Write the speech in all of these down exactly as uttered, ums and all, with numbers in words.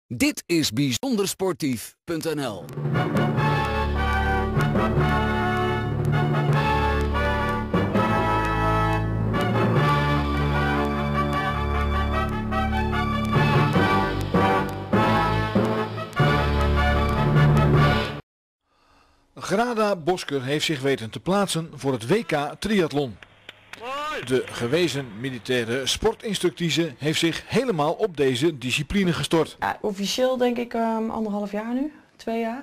Dit is bijzondersportief punt n l. Grada Bosker heeft zich weten te plaatsen voor het W K triathlon. De gewezen militaire sportinstructrice heeft zich helemaal op deze discipline gestort. Ja, officieel denk ik um, anderhalf jaar nu, twee jaar.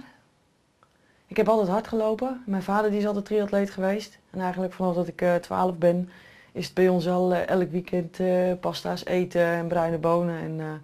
Ik heb altijd hard gelopen. Mijn vader die is altijd triatleet geweest. En eigenlijk vanaf dat ik uh, twaalf ben is het bij ons al uh, elk weekend uh, pasta's eten en bruine bonen. En uh,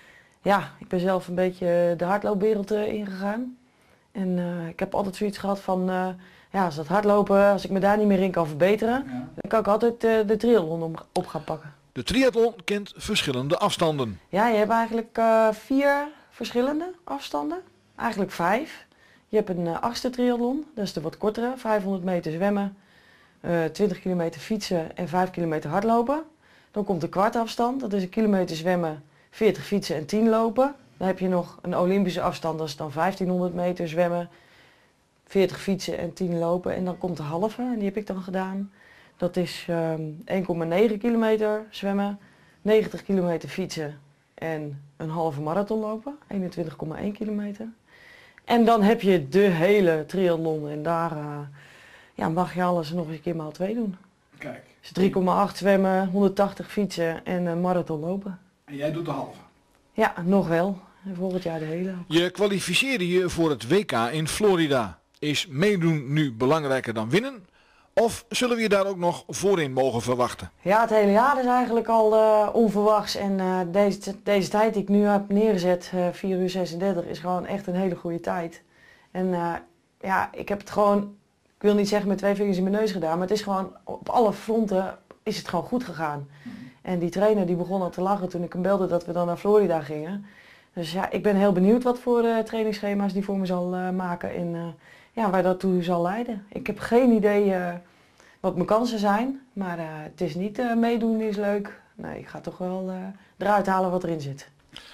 ja, ik ben zelf een beetje de hardloopwereld uh, ingegaan. En uh, ik heb altijd zoiets gehad van, uh, ja, als dat hardlopen, als ik me daar niet meer in kan verbeteren, ja, dan kan ik altijd uh, de triathlon op, op gaan pakken. De triathlon kent verschillende afstanden. Ja, je hebt eigenlijk uh, vier verschillende afstanden. Eigenlijk vijf. Je hebt een uh, achtste triathlon, dat is de wat kortere, vijfhonderd meter zwemmen, uh, twintig kilometer fietsen en vijf kilometer hardlopen. Dan komt de kwartafstand, dat is een kilometer zwemmen, veertig fietsen en tien lopen. Dan heb je nog een Olympische afstand, dat is dan vijftienhonderd meter zwemmen, veertig fietsen en tien lopen. En dan komt de halve, en die heb ik dan gedaan. Dat is um, één komma negen kilometer zwemmen, negentig kilometer fietsen en een halve marathon lopen, eenentwintig komma één kilometer. En dan heb je de hele triathlon en daar uh, ja, mag je alles nog eens een keer maal twee doen. Kijk. Dus drie komma acht zwemmen, honderdtachtig fietsen en een marathon lopen. En jij doet de halve? Ja, nog wel. En volgend jaar de hele. Je kwalificeerde je voor het W K in Florida. Is meedoen nu belangrijker dan winnen? Of zullen we je daar ook nog voorin mogen verwachten? Ja, het hele jaar is eigenlijk al uh, onverwachts. En uh, deze, deze tijd die ik nu heb neergezet, uh, vier uur zesendertig, is gewoon echt een hele goede tijd. En uh, ja, ik heb het gewoon, ik wil niet zeggen met twee vingers in mijn neus gedaan, maar het is gewoon op alle fronten is het gewoon goed gegaan. En die trainer die begon al te lachen toen ik hem belde dat we dan naar Florida gingen. Dus ja, ik ben heel benieuwd wat voor uh, trainingsschema's die voor me zal uh, maken en uh, ja, waar dat toe zal leiden. Ik heb geen idee uh, wat mijn kansen zijn, maar uh, het is niet uh, meedoen is leuk. Nee, ik ga toch wel uh, eruit halen wat erin zit.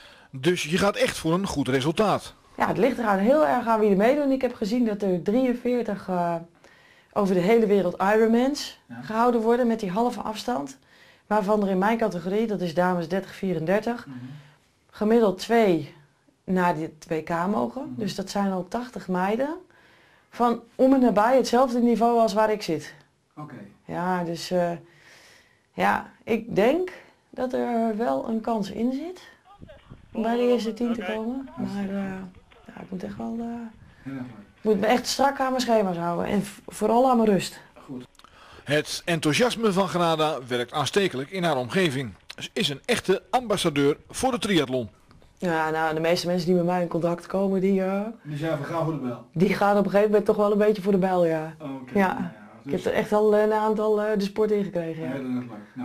Dus je gaat echt voor een goed resultaat? Ja, het ligt eraan heel erg aan wie er meedoen. Ik heb gezien dat er drieënveertig uh, over de hele wereld Ironmans ja. gehouden worden met die halve afstand. Waarvan er in mijn categorie, dat is dames dertig vierendertig, mm-hmm. gemiddeld twee naar dit W K mogen. Mm-hmm. Dus dat zijn al tachtig meiden van om en nabij hetzelfde niveau als waar ik zit. Oké. Okay. Ja, dus uh, ja, ik denk dat er wel een kans in zit om bij de eerste tien te komen. Maar uh, ja, ik moet echt wel, uh, ik moet me echt strak aan mijn schema's houden en vooral aan mijn rust. Goed. Het enthousiasme van Grada werkt aanstekelijk in haar omgeving. Ze is een echte ambassadeur voor de triathlon. Ja, nou, de meeste mensen die met mij in contact komen, die, uh, die zijn van gaan voor de bijl. Die gaan op een gegeven moment toch wel een beetje voor de bijl, ja. Oh, okay. Ja. Nou ja, dus... Ik heb er echt al een aantal uh, de sport ingekregen. Ja. Heel erg leuk. Nou.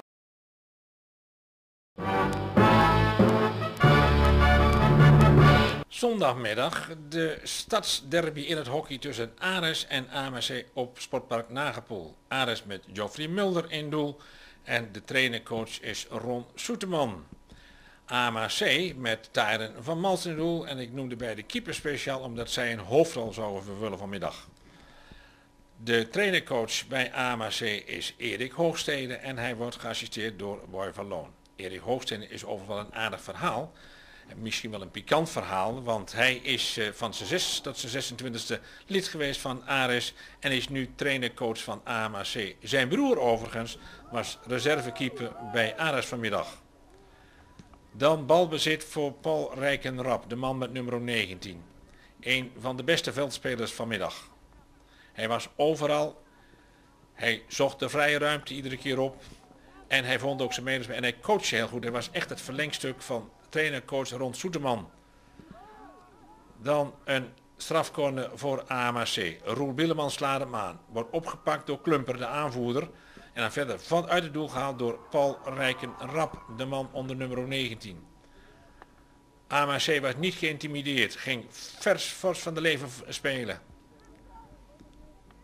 Zondagmiddag de stadsderby in het hockey tussen Ares en A M C op Sportpark Nagepoel. Ares met Geoffrey Mulder in doel en de trainercoach is Ron Soeteman. A M C met Tyron van Mals in doel en ik noemde bij de keeper speciaal omdat zij een hoofdrol zouden vervullen vanmiddag. De trainercoach bij A M C is Erik Hoogstede en hij wordt geassisteerd door Boy van Loon. Erik Hoogstede is overigens wel een aardig verhaal. Misschien wel een pikant verhaal, want hij is uh, van zijn zes tot zijn zesentwintigste lid geweest van Ares en is nu trainercoach van A M C. Zijn broer overigens was reservekeeper bij Ares vanmiddag. Dan balbezit voor Paul Rijkenrap, de man met nummer negentien. Een van de beste veldspelers vanmiddag. Hij was overal, hij zocht de vrije ruimte iedere keer op en hij vond ook zijn medespelers en hij coachte heel goed. Hij was echt het verlengstuk van trainercoach Ron Soeteman. Dan een strafcorner voor A M C. Roel Billeman slaat hem aan. Wordt opgepakt door Klumper, de aanvoerder. En dan verder vanuit het doel gehaald door Paul Rijkenrap, de man onder nummer negentien. A M C was niet geïntimideerd. Ging vers fors van de leven spelen.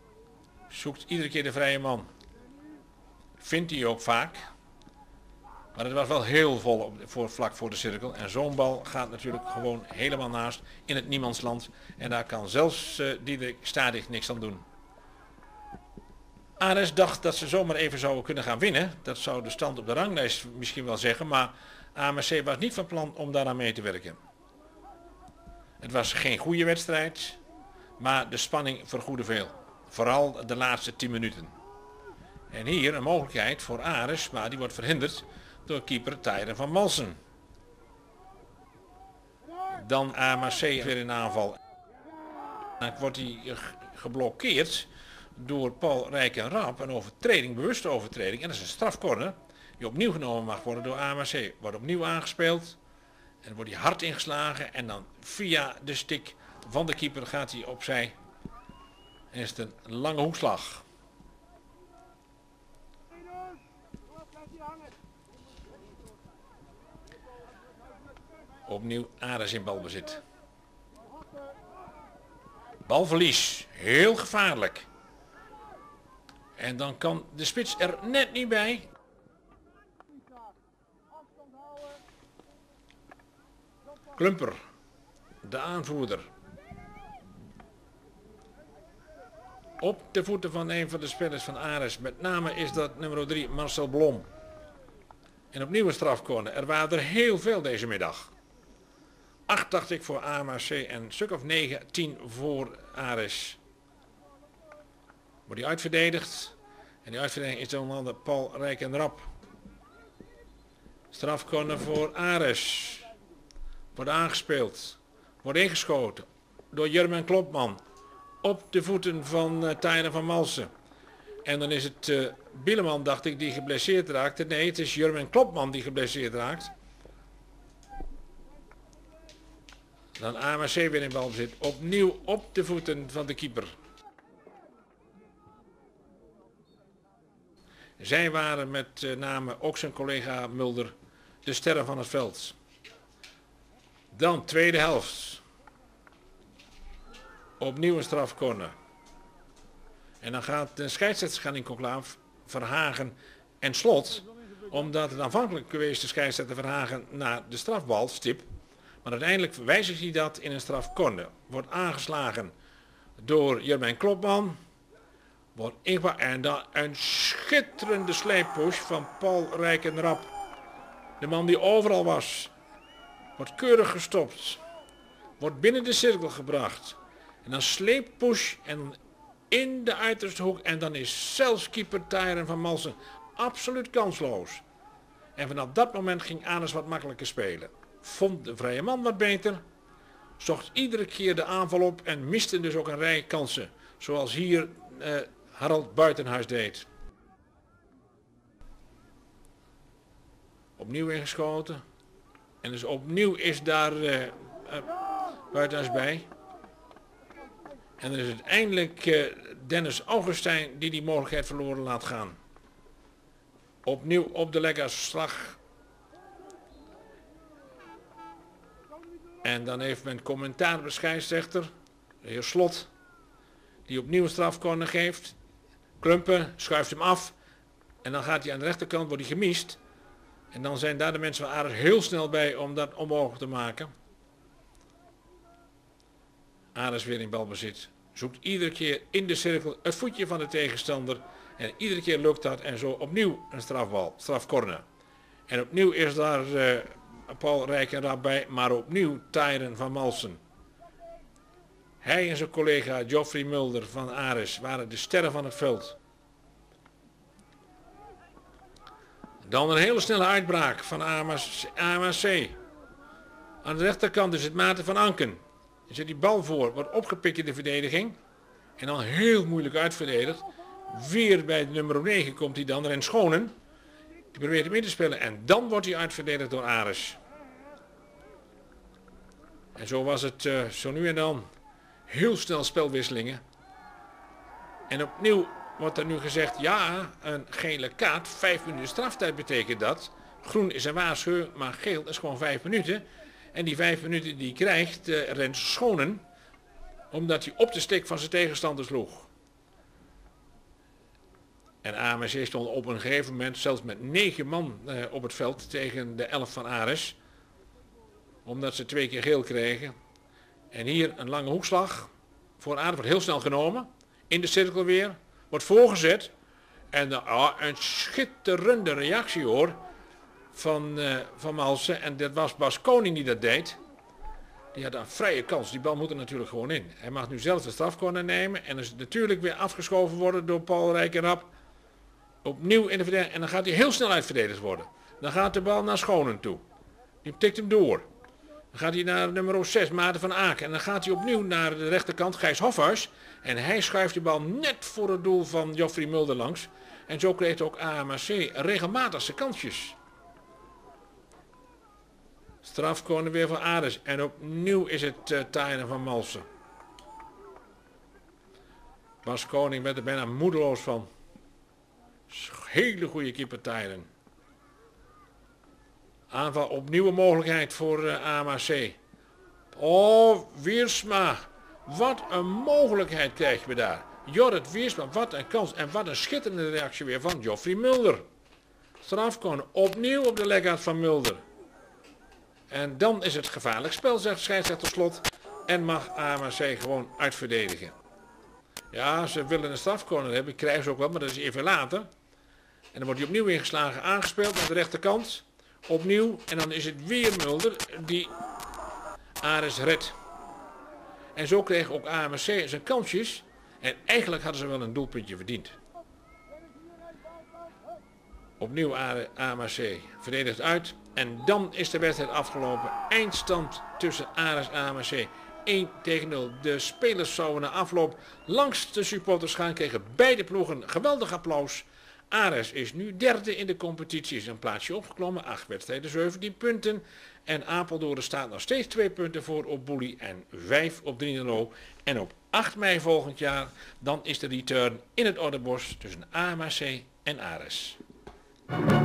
Zoekt iedere keer de vrije man. Vindt hij ook vaak. Maar het was wel heel vol op, voor, vlak voor de cirkel. En zo'n bal gaat natuurlijk gewoon helemaal naast in het niemandsland. En daar kan zelfs uh, Diederik Stadig niks aan doen. Ares dacht dat ze zomaar even zouden kunnen gaan winnen. Dat zou de stand op de ranglijst misschien wel zeggen. Maar A M C was niet van plan om daaraan mee te werken. Het was geen goede wedstrijd. Maar de spanning vergoedde veel. Vooral de laatste tien minuten. En hier een mogelijkheid voor Ares. Maar die wordt verhinderd door keeper Tijren van Malsen. Dan A M C weer in aanval. Dan wordt hij geblokkeerd door Paul Rijkenrap. Een overtreding, bewuste overtreding. En dat is een strafcorner die opnieuw genomen mag worden door A M C. Wordt opnieuw aangespeeld. En dan wordt hij hard ingeslagen. En dan via de stick van de keeper gaat hij opzij. En is het een lange hoekslag. Opnieuw Ares in balbezit. Balverlies. Heel gevaarlijk. En dan kan de spits er net niet bij. Klumper. De aanvoerder. Op de voeten van een van de spelers van Ares. Met name is dat nummer drie Marcel Blom. En opnieuw een strafcorner. Er waren er heel veel deze middag. acht dacht ik voor A M C en een stuk of negen, tien voor Ares. Wordt die uitverdedigd. En die uitverdediging is dan aan de Paul Rijkenrap. Strafcorner voor Ares. Wordt aangespeeld. Wordt ingeschoten door Jurmen Klopman. Op de voeten van uh, Tijren van Malsen. En dan is het uh, Bieleman, dacht ik, die geblesseerd raakte. Nee, het is Jurmen Klopman die geblesseerd raakt. Dan A M C weer in balbezit. Opnieuw op de voeten van de keeper. Zij waren met uh, name ook zijn collega Mulder de sterren van het veld. Dan tweede helft. Opnieuw een strafcorner. En dan gaat de scheidsrechter gaan in conclaaf Verhagen en Slot. Omdat het aanvankelijk geweest de scheidsrechter Verhagen naar de strafbalstip. Maar uiteindelijk wijzigt hij dat in een strafcorner. Wordt aangeslagen door Jurmen Klopman. Wordt ingepakt en dan een schitterende sleeppush van Paul Rijkenrap. De man die overal was. Wordt keurig gestopt. Wordt binnen de cirkel gebracht. En dan sleeppush en in de uiterste hoek. En dan is zelfs keeper Tijren van Malsen absoluut kansloos. En vanaf dat moment ging Ares wat makkelijker spelen. Vond de vrije man wat beter. Zocht iedere keer de aanval op en miste dus ook een rij kansen. Zoals hier eh, Harald Buitenhuis deed. Opnieuw ingeschoten. En dus opnieuw is daar uh, uh, Buitenhuis bij. En dan is het eindelijk uh, Dennis Augustijn die die mogelijkheid verloren laat gaan. Opnieuw op de lekkerslag. En dan heeft men commentaar op de scheidsrechter, de heer Slot, die opnieuw een strafcorner geeft. Klumpen schuift hem af. En dan gaat hij aan de rechterkant, wordt hij gemist. En dan zijn daar de mensen van Ares heel snel bij om dat onmogelijk te maken. Ares weer in balbezit. Zoekt iedere keer in de cirkel het voetje van de tegenstander. En iedere keer lukt dat en zo opnieuw een strafbal, strafcorner. En opnieuw is daar uh, Paul Rijkenrap bij, maar opnieuw Tijren van Malsen. Hij en zijn collega Geoffrey Mulder van Ares waren de sterren van het veld. Dan een hele snelle uitbraak van A M C. Aan de rechterkant is het Maarten van Anken. Er zit die bal voor, wordt opgepikt in de verdediging. En dan heel moeilijk uitverdedigd. Weer bij de nummer negen komt hij dan, Ren Schonen. Die probeert hem in te spelen en dan wordt hij uitverdedigd door Ares. En zo was het uh, zo nu en dan heel snel spelwisselingen. En opnieuw wordt er nu gezegd, ja, een gele kaart, vijf minuten straftijd betekent dat. Groen is een waarschuwing, maar geel is gewoon vijf minuten. En die vijf minuten die krijgt uh, Rens Schonen, omdat hij op de stick van zijn tegenstander sloeg. En A M C stond op een gegeven moment zelfs met negen man uh, op het veld tegen de elf van Ares. Omdat ze twee keer geel kregen. En hier een lange hoekslag. Voor Ares wordt heel snel genomen. In de cirkel weer. Wordt voorgezet. En uh, oh, een schitterende reactie hoor. Van, uh, van Malsen. En dat was Bas Koning die dat deed. Die had een vrije kans. Die bal moet er natuurlijk gewoon in. Hij mag nu zelf de strafcorner nemen. En is natuurlijk weer afgeschoven worden door Paul Rijkenrap. Opnieuw in de verdediging. En dan gaat hij heel snel uitverdedigd worden. Dan gaat de bal naar Schonen toe. Die tikt hem door. Dan gaat hij naar nummer zes, Maarten van Aken. En dan gaat hij opnieuw naar de rechterkant, Gijs Hofhuis. En hij schuift de bal net voor het doel van Joffrey Mulder langs. En zo kreeg ook A M C regelmatig zijn kansjes. Strafcorner weer van Ares. En opnieuw is het uh, Tijnen van Malsen. Bas Koning werd er bijna moedeloos van. Hele goede keeper Tijnen. Aanval opnieuw een mogelijkheid voor uh, A M C. Oh, Wiersma. Wat een mogelijkheid krijgen we daar. Jorrit Wiersma, wat een kans. En wat een schitterende reactie weer van Joffrey Mulder. Strafcorner opnieuw op de leggaat van Mulder. En dan is het gevaarlijk spel, zegt scheidsrechter Slot. En mag A M C gewoon uitverdedigen. Ja, ze willen een strafcorner hebben. Krijgen ze ook wel, maar dat is even later. En dan wordt hij opnieuw ingeslagen, aangespeeld aan de rechterkant. Opnieuw. En dan is het weer Mulder die Ares redt. En zo kreeg ook A M C zijn kansjes. En eigenlijk hadden ze wel een doelpuntje verdiend. Opnieuw A M C verdedigt uit. En dan is de wedstrijd afgelopen. Eindstand tussen Ares en A M C. één tegen nul. De spelers zouden na afloop langs de supporters gaan. Kregen beide ploegen geweldig applaus. Ares is nu derde in de competitie. Is een plaatsje opgeklommen. acht wedstrijden, zeventien punten. En Apeldoorn staat nog steeds twee punten voor op Boelie. En vijf op Drienelo. En op acht mei volgend jaar. Dan is de return in het Oudebos tussen A M C en Ares.